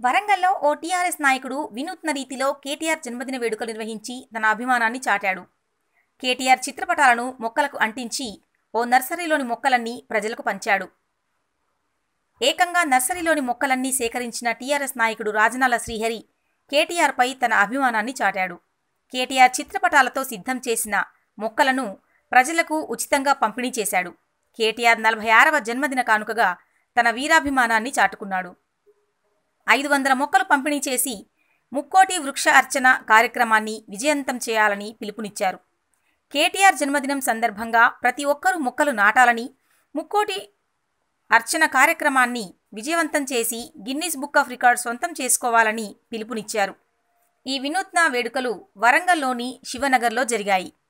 వరంగల్లో ఓ టీఆర్ఎస్ నాయకుడు వినూత్న రీతిలో కేటీఆర్ జన్మదిన వేడుకలు నిర్వహించి తన అభిమానాన్ని చాటాడు. కేటీఆర్ చిత్రపటాలను మొక్కలకు అంటించి ఓ నర్సరీలోని మొక్కలన్నీ ప్రజలకు పంచాడు. ఏకంగా నర్సరీలోని మొక్కలన్నీ సేకరించిన టీఆర్ఎస్ నాయకుడు రాజనాల శ్రీహరి కేటీఆర్పై తన అభిమానాన్ని చాటాడు. కేటీఆర్ చిత్రపటాలతో సిద్ధం చేసిన మొక్కలను ప్రజలకు ఉచితంగా పంపిణీ చేశాడు. కేటీఆర్ 46వ జన్మదిన కానుకగా తన వీరాభిమానాన్ని చాటుకున్నాడు. 500 మొక్కలు పంపిణీ చేసి ముక్కోటి వృక్ష అర్చన కార్యక్రమాన్ని విజయవంతం చేయాలని పిలుపునిచ్చారు. కేటీఆర్ జన్మదినం సందర్భంగా ప్రతి ఒక్కరూ మొక్కలు నాటాలని, ముక్కోటి అర్చన కార్యక్రమాన్ని విజయవంతం చేసి గిన్నిస్ బుక్ ఆఫ్ రికార్డ్ సొంతం చేసుకోవాలని పిలుపునిచ్చారు. ఈ వినూత్న వేడుకలు వరంగల్లోని శివనగర్లో జరిగాయి.